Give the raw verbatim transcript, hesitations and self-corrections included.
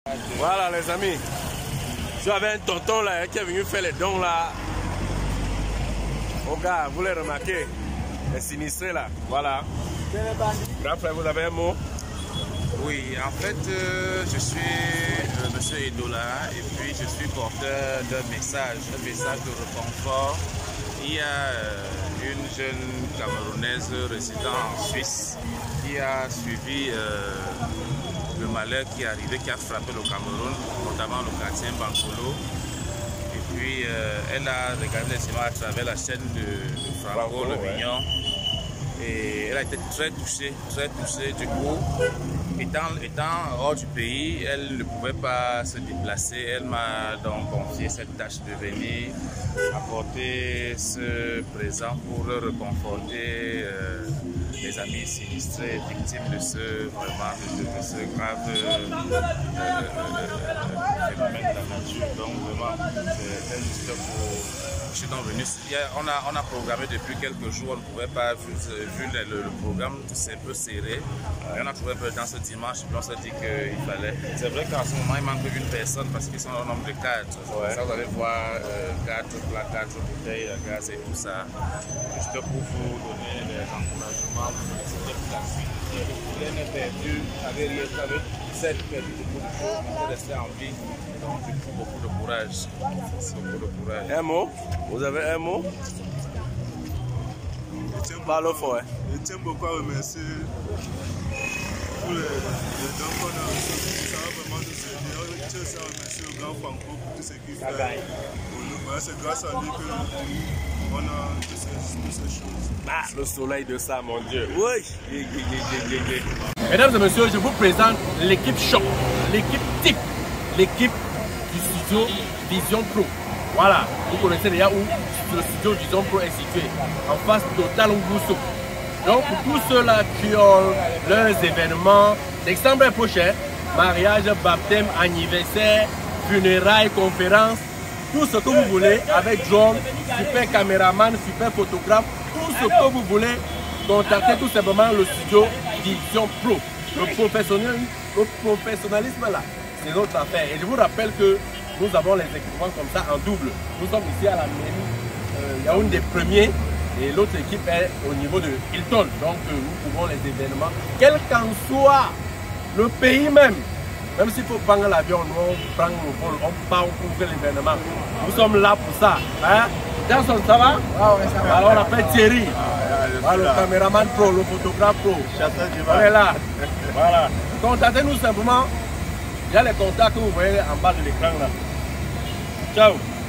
Voilà les amis, j'avais un tonton là qui est venu faire les dons là. Oh gars, vous les remarquez, les sinistrés là, voilà. Grand frère, vous avez un mot? Oui, en fait, euh, je suis euh, monsieur Edola et puis je suis porteur d'un message, un message de réconfort. Il y a euh, une jeune Camerounaise résidant en Suisse qui a suivi euh, le malheur qui est arrivé, qui a frappé le Cameroun, notamment le quartier Bankolo. Et puis, euh, elle a regardé les images à travers la chaîne de, de Franco, le Mignon. Et elle a été très touchée, très touchée. Du coup, étant, étant hors du pays, elle ne pouvait pas se déplacer. Elle m'a donc confié cette tâche de venir apporter ce présent pour réconforter euh, les amis sinistrés, victimes de ce, vraiment, de, de ce grave euh, euh, euh, phénomène de la nature. Donc vraiment, c'est juste pour... Je suis donc venu. On a, on a programmé depuis quelques jours, on ne pouvait pas, vu, vu le, le, le programme, c'est un peu serré. Et on a trouvé un peu dans ce dimanche, puis on s'est dit qu'il fallait. C'est vrai qu'en ce moment, il manque une personne parce qu'ils sont au nombre de quatre. Ouais. Ça, vous allez voir euh, quatre plats, quatre bouteilles de gaz et tout ça. Juste pour vous donner des encouragements, c'était pour la suite. Rien n'est perdu, avec rien, avec cette perdu beaucoup de choses, on peut rester en vie. Donc, du coup, beaucoup de courage. Beaucoup de courage. Un mot? Vous avez un mot? Parle fort. Hein. Je tiens beaucoup à remercier pour les, les dons qu'on a reçus. Ça va vraiment nous aider. Je tiens aussi à remercier le grand Franco pour tout ce qu'il fait pour nous. C'est grâce à lui qu'on a toutes ces, toutes ces choses. Ah, le soleil de ça, mon Dieu. Oui. Mesdames et messieurs, je vous présente l'équipe choc, l'équipe type, l'équipe du studio Vision Pro. Voilà, vous connaissez déjà où le studio Vision Pro est situé, en face Total Ngusso. Donc pour tous ceux-là qui ont leurs événements, décembre prochain, mariage, baptême, anniversaire, funérailles, conférences, tout ce que vous voulez avec drone, super caméraman, super photographe, tout ce que vous voulez, contactez tout simplement le studio Vision Pro. Le professionnalisme, le professionnalisme là, c'est notre affaire. Et je vous rappelle que nous avons les équipements comme ça en double. Nous sommes ici à la mairie euh, Yaoundé premier et l'autre équipe est au niveau de Hilton. Donc euh, nous couvrons les événements, quel qu'en soit le pays même. Même s'il faut prendre l'avion, nous on prend le vol, on part, on couvre l'événement. Nous sommes là pour ça. Hein? Jason, ça va? Ah ouais, ça va. Alors on appelle Thierry. Ah, voilà, le caméraman pro, le photographe pro. On est là. Voilà. Contactez-nous simplement. Il y a les contacts que vous voyez en bas de l'écran là. Ciao.